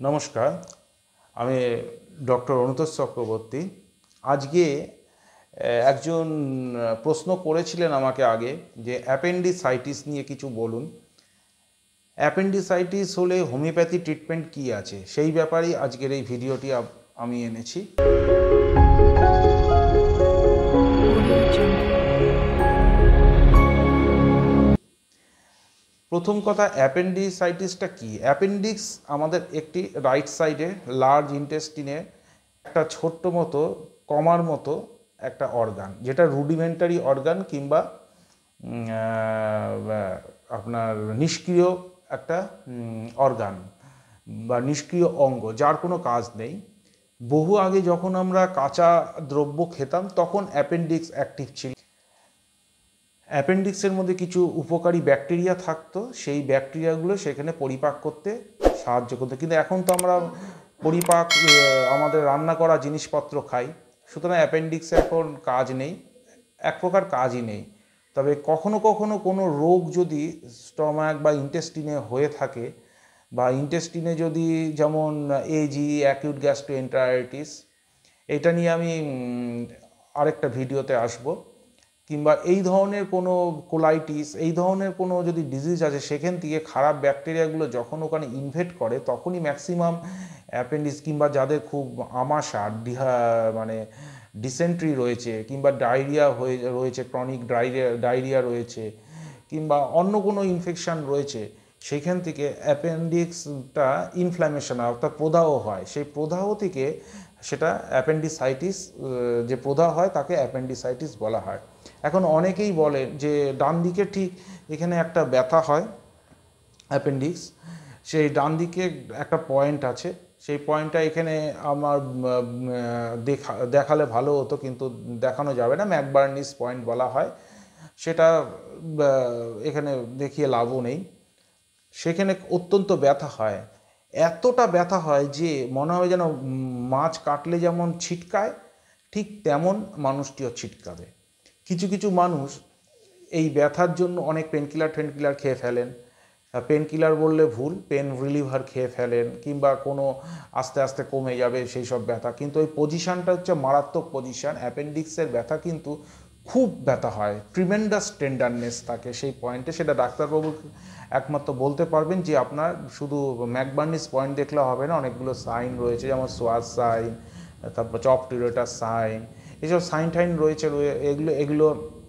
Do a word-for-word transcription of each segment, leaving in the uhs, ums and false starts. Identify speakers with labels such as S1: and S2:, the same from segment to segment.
S1: নমস্কার, আমি ডক্টর অনুতোষ চক্রবর্তী। আজকে একজন প্রশ্ন করেছিলেন আমাকে আগে যে অ্যাপেন্ডিসাইটিস নিয়ে কিছু বলুন। অ্যাপেন্ডিসাইটিস হলে হোমিওপ্যাথি ট্রিটমেন্ট কি আছে সেই ব্যাপারেই আজকের এই ভিডিওটি আমি এনেছি। প্রথম কথা, অ্যাপেন্ডিসাইটিসটা কি? অ্যাপেন্ডিক্স আমাদের একটি রাইট সাইডে লার্জ ইন্টেস্টিনে একটা ছোট্ট মতো কমার মতো একটা অর্গান, যেটা রুডিমেন্টারি অর্গান কিংবা আপনার নিষ্ক্রিয় একটা অর্গান বা নিষ্ক্রিয় অঙ্গ, যার কোনো কাজ নেই। বহু আগে যখন আমরা কাঁচা দ্রব্য খেতাম তখন অ্যাপেন্ডিক্স অ্যাক্টিভ ছিল। অ্যাপেন্ডিক্সের মধ্যে কিছু উপকারী ব্যাকটেরিয়া থাকতো, সেই ব্যাকটেরিয়াগুলো সেখানে পরিপাক করতে সাহায্য করতো। কিন্তু এখন তো আমরা পরিপাক আমাদের রান্না করা জিনিসপত্র খাই, সুতরাং অ্যাপেন্ডিক্সে এখন কাজ নেই, এক প্রকার কাজই নেই। তবে কখনো কখনো কোনো রোগ যদি স্টমাক বা ইন্টেস্টিনে হয়ে থাকে, বা ইন্টেস্টিনে যদি, যেমন এজি অ্যাকিউট গ্যাস্ট্রোএন্টারাইটিস, এটা নিয়ে আমি আরেকটা ভিডিওতে আসব, কিংবা এই ধরনের কোনো কোলাইটিস, এই ধরনের কোনো যদি ডিজিজ আছে, সেখান থেকে খারাপ ব্যাকটেরিয়াগুলো যখন ওখানে ইনভেট করে তখনই ম্যাক্সিমাম অ্যাপেন্ডিক্স, কিংবা যাদের খুব আমাশা ডিহা মানে ডিসেন্ট্রি রয়েছে, কিংবা ডায়রিয়া হয়ে রয়েছে, ক্রনিক ডায়রিয়া ডায়রিয়া রয়েছে, কিংবা অন্য কোনো ইনফেকশান রয়েছে, সেইখান থেকে অ্যাপেন্ডিক্সটা ইনফ্ল্যামেশন অর্থাৎ প্রদাহ হয়। সেই প্রদাহ থেকে সেটা অ্যাপেন্ডিসাইটিস, যে প্রদাহ হয় তাকে অ্যাপেন্ডিসাইটিস বলা হয়। এখন অনেকেই বলে যে ডান দিকে ঠিক এখানে একটা ব্যথা হয় অ্যাপেন্ডিক্স, সেই ডান দিকে একটা পয়েন্ট আছে, সেই পয়েন্টটা এখানে আমার দেখা দেখালে ভালো হতো, কিন্তু দেখানো যাবে না, ম্যাকবার্নিস পয়েন্ট বলা হয়। সেটা এখানে দেখিয়ে লাভও নেই। সেখানে অত্যন্ত ব্যথা হয়, এতটা ব্যথা হয় যে মনে হয় যেন মাছ কাটলে যেমন ছিটকায়, ঠিক তেমন মানুষটিও ছিটকাবে। কিছু কিছু মানুষ এই ব্যথার জন্য অনেক পেনকিলার টেনকিলার খেয়ে ফেলেন, পেনকিলার বললে ভুল, পেন রিলিভার খেয়ে ফেলেন, কিংবা কোনো আস্তে আস্তে কমে যাবে সেই সব ব্যথা। কিন্তু ওই পজিশানটা হচ্ছে মারাত্মক পজিশান। অ্যাপেন্ডিক্সের ব্যথা কিন্তু খুব ব্যথা হয়, ট্রিমেন্ডাস টেন্ডারনেস থাকে সেই পয়েন্টে। সেটা ডাক্তারবাবু একমাত্র বলতে পারবেন যে আপনার শুধু ম্যাকবার্নিস পয়েন্ট দেখলে হবে না, অনেকগুলো সাইন রয়েছে, যেমন সোয়াস সাইন, তারপর চপ টিউরেটার সাইন, এইসব সাইন টাইন রয়েছে। এগুলো এগুলো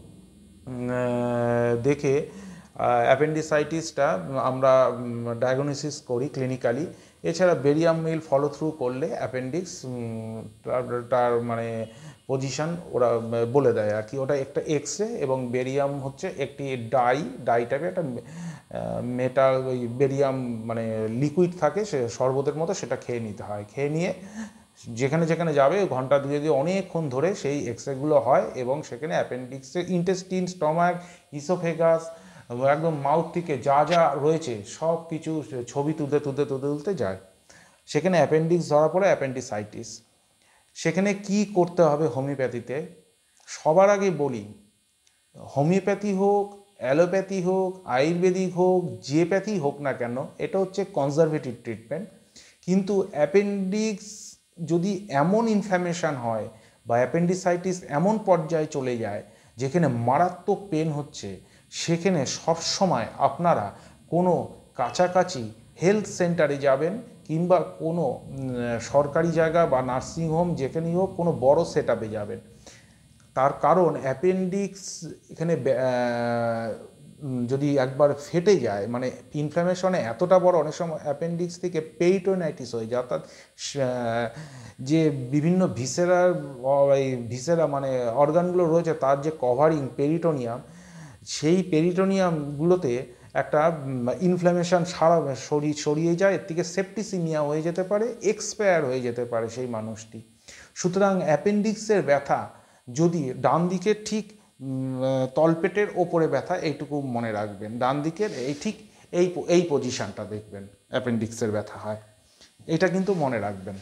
S1: দেখে অ্যাপেন্ডিসাইটিসটা আমরা ডায়াগনোসিস করি ক্লিনিক্যালি। এছাড়া বেরিয়াম মিল ফলো থ্রু করলে অ্যাপেন্ডিক্স তার মানে পজিশান ওরা বলে দেয় আর কি। ওটা একটা এক্স রে, এবং বেরিয়াম হচ্ছে একটি ডাই ডাই টাইপের একটা মেটাল, ওই বেরিয়াম মানে লিকুইড থাকে, সে শরবতের মতো, সেটা খেয়ে নিতে হয়। খেয়ে নিয়ে যেখানে যেখানে যাবে ঘন্টা দুয়ে দিয়ে অনেকক্ষণ ধরে সেই এক্সরেগুলো হয়, এবং সেখানে অ্যাপেন্ডিক্সের ইন্টেস্টিন, স্টমাক, ইসোফেগাস, একদম মাউথ থেকে যা যা রয়েছে সব কিছু ছবি তুলতে তুলতে তুলতে তুলতে যায়। সেখানে অ্যাপেন্ডিক্স ধরা পড়ে অ্যাপেন্ডিসাইটিস। সেখানে কি করতে হবে হোমিওপ্যাথিতে? সবার আগে বলি, হোমিওপ্যাথি হোক, অ্যালোপ্যাথি হোক, আয়ুর্বেদিক হোক, যে প্যাথি হোক না কেন, এটা হচ্ছে কনজারভেটিভ ট্রিটমেন্ট। কিন্তু অ্যাপেন্ডিক্স যদি এমন ইনফ্ল্যামেশন হয় বা অ্যাপেন্ডিসাইটিস এমন পর্যায়ে চলে যায় যেখানে মারাত্মক পেন হচ্ছে, সেখানে সবসময় আপনারা কোনো কাছাকাছি হেলথ সেন্টারে যাবেন, কিংবা কোনো সরকারি জায়গা বা নার্সিংহোম, যেখানেই হোক কোনো বড় সেট আপে যাবেন। তার কারণ অ্যাপেন্ডিক্স এখানে যদি একবার ফেটে যায়, মানে ইনফ্ল্যামেশনে এতটা বড়, অনেক সময় অ্যাপেন্ডিক্স থেকে পেরিটোনাইটিস হয়ে যায়, অর্থাৎ যে বিভিন্ন ভিসেরার ভিসেরা মানে অর্গানগুলো রয়েছে, তার যে কভারিং পেরিটোনিয়াম, সেই পেরিটোনিয়ামগুলোতে একটা ইনফ্ল্যামেশন সারা শরীর ছড়িয়ে যায়, এর থেকে সেপ্টিসিমিয়া হয়ে যেতে পারে, এক্সপায়ার হয়ে যেতে পারে সেই মানুষটি। সুতরাং অ্যাপেন্ডিক্সের ব্যথা যদি ডান দিকে ঠিক তলপেটের ওপরে ব্যথা, এইটুকু মনে রাখবেন, ডান দিকের এই ঠিক এই এই পজিশানটা দেখবেন অ্যাপেন্ডিক্সের ব্যথা হয়, এটা কিন্তু মনে রাখবেন।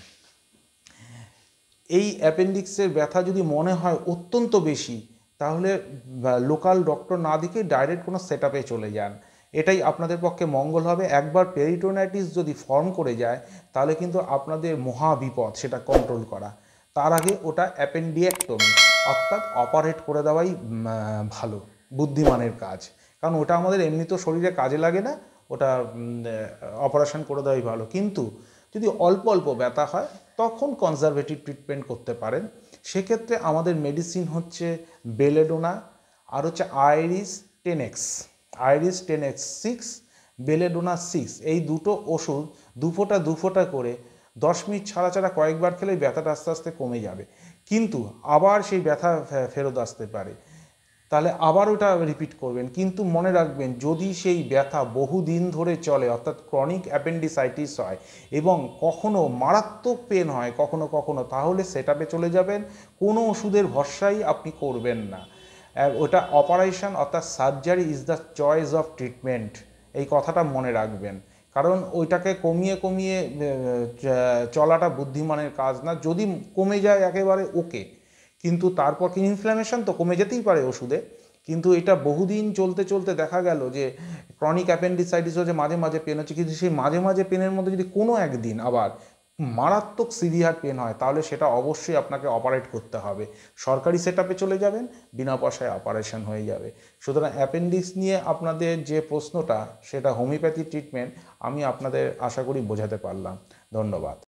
S1: এই অ্যাপেন্ডিক্সের ব্যথা যদি মনে হয় অত্যন্ত বেশি, তাহলে লোকাল ডক্টর না দিকে ডাইরেক্ট কোনো সেট আপে চলে যান। এটাই আপনাদের পক্ষে মঙ্গল হবে। একবার পেরিটোনাইটিস যদি ফর্ম করে যায় তাহলে কিন্তু আপনাদের মহা বিপদ সেটা কন্ট্রোল করা। তার আগে ওটা অ্যাপেন্ডিয়েক্টমি অর্থাৎ অপারেট করে দেওয়াই ভালো, বুদ্ধিমানের কাজ। কারণ ওটা আমাদের এমনি তো শরীরে কাজে লাগে না, ওটা অপারেশন করে দেওয়াই ভালো। কিন্তু যদি অল্প অল্প ব্যথা হয় তখন কনজারভেটিভ ট্রিটমেন্ট করতে পারেন। সেক্ষেত্রে আমাদের মেডিসিন হচ্ছে বেলেডোনা আর হচ্ছে iris ten X iris ten X six, belladonna six, এই দুটো ওষুধ দু ফোঁটা দু ফোঁটা করে দশ মিনিট ছাড়া ছাড়া কয়েকবার খেলেই ব্যথাটা আস্তে আস্তে কমে যাবে। কিন্তু আবার সেই ব্যথা ফেরত আসতে পারে, তাহলে আবার ওটা রিপিট করবেন। কিন্তু মনে রাখবেন, যদি সেই ব্যথা বহুদিন ধরে চলে অর্থাৎ ক্রনিক অ্যাপেন্ডিসাইটিস হয় এবং কখনো মারাত্মক পেন হয় কখনো কখনো, তাহলে সেটাপে চলে যাবেন। কোনো ওষুধের ভরসাই আপনি করবেন না। ওটা অপারেশন অর্থাৎ surgery is the choice of treatment, এই কথাটা মনে রাখবেন। কারণ ওইটাকে কমিয়ে কমিয়ে চলাটা বুদ্ধিমানের কাজ না। যদি কমে যায় একেবারে ওকে, কিন্তু তারপর কি ইনফ্ল্যামেশন তো কমে যেতেই পারে ওষুধে, কিন্তু এটা বহুদিন চলতে চলতে দেখা গেল যে ক্রনিক অ্যাপেন্ডিসাইটিস হচ্ছে মাঝে মাঝে পেন হচ্ছে, কিন্তু সেই মাঝে মাঝে পেনের মধ্যে যদি কোনো একদিন আবার মারাত্মক সিভিয়ার পেন হয় তাহলে সেটা অবশ্যই আপনাকে অপারেট করতে হবে। সরকারি সেটআপে চলে যাবেন, বিনা পয়সায় অপারেশন হয়ে যাবে। সুতরাং অ্যাপেন্ডিক্স নিয়ে আপনাদের যে প্রশ্নটা, সেটা হোমিওপ্যাথি ট্রিটমেন্ট আমি আপনাদের আশা করি বোঝাতে পারলাম। ধন্যবাদ।